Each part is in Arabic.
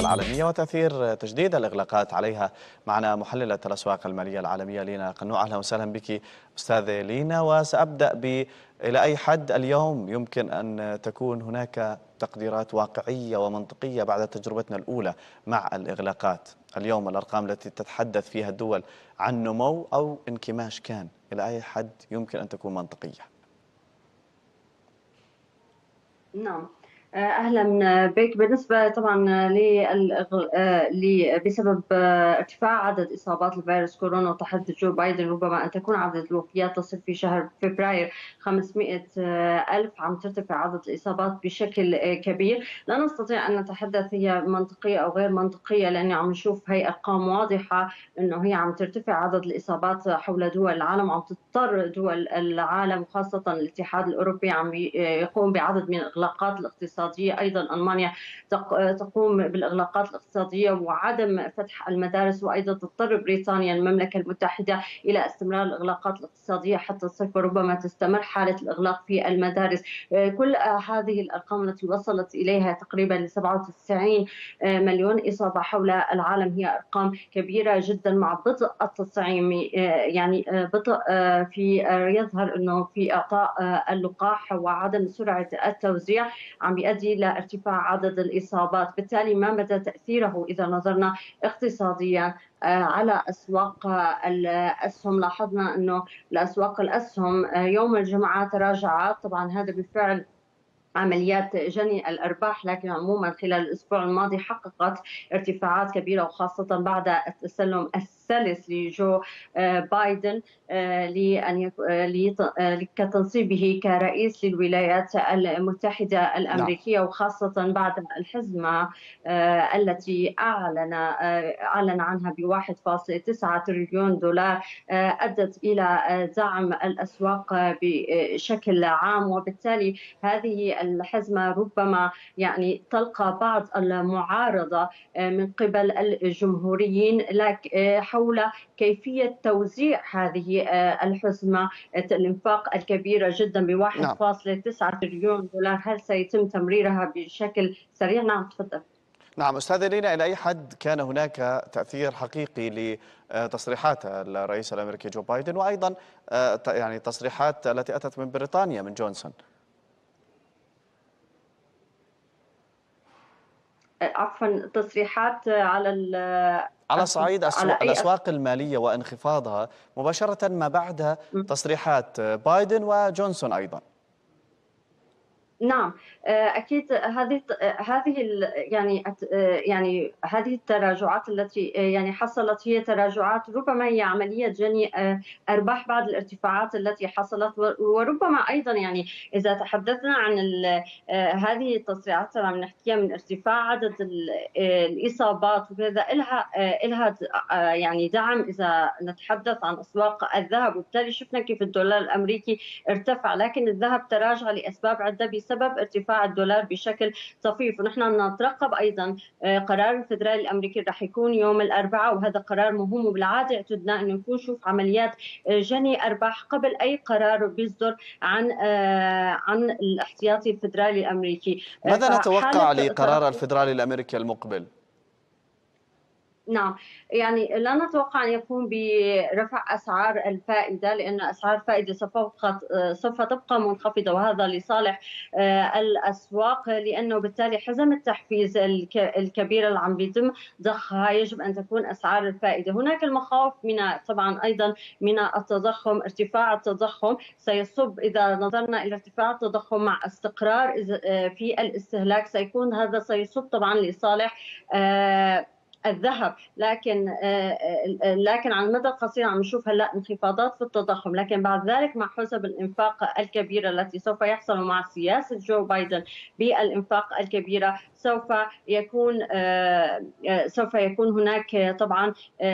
العالمية وتأثير تجديد الإغلاقات عليها. معنا محللة الأسواق المالية العالمية لينا قنوع. أهلا وسهلا بك أستاذة لينا، وسأبدأ إلى أي حد اليوم يمكن أن تكون هناك تقديرات واقعية ومنطقية بعد تجربتنا الأولى مع الإغلاقات؟ اليوم الأرقام التي تتحدث فيها الدول عن نمو أو انكماش كان إلى أي حد يمكن أن تكون منطقية؟ نعم. أهلا بك. بالنسبة طبعا بسبب ارتفاع عدد إصابات الفيروس كورونا وتحدث جو بايدن ربما أن تكون عدد الوفيات تصل في شهر فبراير 500 ألف، عم ترتفع عدد الإصابات بشكل كبير. لا نستطيع أن نتحدث هي منطقية أو غير منطقية، لأني عم نشوف هي أرقام واضحة أنه هي عم ترتفع عدد الإصابات حول دول العالم، عم تضطر دول العالم خاصة الاتحاد الأوروبي عم يقوم بعدد من الإغلاقات الاقتصادية. أيضا ألمانيا تقوم بالإغلاقات الاقتصادية وعدم فتح المدارس، وأيضا تضطر بريطانيا المملكة المتحدة إلى استمرار الإغلاقات الاقتصادية حتى الصيف، وربما تستمر حالة الإغلاق في المدارس. كل هذه الأرقام التي وصلت إليها تقريبا ل 97 مليون إصابة حول العالم هي أرقام كبيرة جدا، مع بطء التطعيم، يعني بطء في يظهر أنه في إعطاء اللقاح وعدم سرعة التوزيع عم يؤدي إلى ارتفاع عدد الإصابات. بالتالي ما مدى تأثيره إذا نظرنا اقتصاديا على أسواق الأسهم؟ لاحظنا أنه الأسواق الأسهم يوم الجمعة تراجعت، طبعا هذا بالفعل عمليات جني الأرباح، لكن عموما خلال الأسبوع الماضي حققت ارتفاعات كبيرة، وخاصة بعد التسلم السلس لجو بايدن كتنصيبه كرئيس للولايات المتحدة نعم. الأمريكية، وخاصة بعد الحزمة التي أعلن عنها ب1.9 تريليون دولار أدت إلى دعم الأسواق بشكل عام. وبالتالي هذه الحزمة ربما يعني تلقى بعض المعارضة من قبل الجمهوريين حول كيفية توزيع هذه الحزمة، الإنفاق الكبيرة جدا نعم. ب1.9 تريليون دولار، هل سيتم تمريرها بشكل سريع؟ نعم تفضل. نعم أستاذة لينا، إلى أي حد كان هناك تأثير حقيقي لتصريحات الرئيس الأمريكي جو بايدن، وأيضا يعني تصريحات التي أتت من بريطانيا من جونسون؟ عفوا، تصريحات على صعيد على أي الأسواق المالية وانخفاضها مباشرة ما بعد تصريحات بايدن وجونسون أيضا. نعم، أكيد يعني هذه التراجعات التي يعني حصلت هي تراجعات، ربما هي عملية جني أرباح بعد الارتفاعات التي حصلت، وربما أيضا يعني إذا تحدثنا عن هذه التصريحات عم نحكيها من ارتفاع عدد الإصابات وكذا، إلها يعني دعم إذا نتحدث عن أسواق الذهب، وبالتالي شفنا كيف الدولار الأمريكي ارتفع، لكن الذهب تراجع لأسباب عدة بسبب ارتفاع الدولار بشكل طفيف. ونحن نترقب أيضا قرار الفدرالي الأمريكي رح يكون يوم الأربعاء، وهذا قرار مهم، وبالعادة اعتدنا أنه نكون نشوف عمليات جني أرباح قبل أي قرار بيصدر عن الاحتياطي الفدرالي الأمريكي. ماذا نتوقع لقرار الفدرالي الأمريكي المقبل؟ نعم، يعني لا نتوقع أن يكون برفع أسعار الفائدة، لأن أسعار الفائدة سوف تبقى منخفضة، وهذا لصالح الأسواق، لأنه بالتالي حزم التحفيز الكبيرة اللي عم بيتم ضخها يجب أن تكون أسعار الفائدة. هناك المخاوف من طبعا أيضا من التضخم، ارتفاع التضخم سيصب، إذا نظرنا إلى ارتفاع التضخم مع استقرار في الاستهلاك، سيكون هذا سيصب طبعا لصالح الذهب. لكن على المدى القصير عم نشوف هلا انخفاضات في التضخم، لكن بعد ذلك مع حسب الانفاق الكبيره التي سوف يحصل مع سياسه جو بايدن بالانفاق الكبيره، سوف يكون هناك طبعا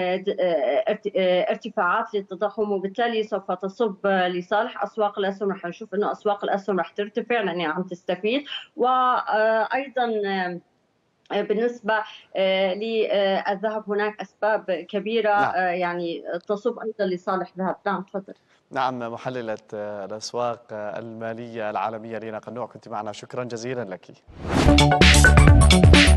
ارتفاعات للتضخم، وبالتالي سوف تصب لصالح اسواق الاسهم. رح نشوف انه اسواق الاسهم رح ترتفع لانها عم تستفيد، وايضا بالنسبة للذهب هناك أسباب كبيرة نعم. يعني تصب أيضا لصالح الذهب. نعم تفضل. نعم، محللة الأسواق المالية العالمية لينا قنوع، كنت معنا، شكرا جزيلا لك.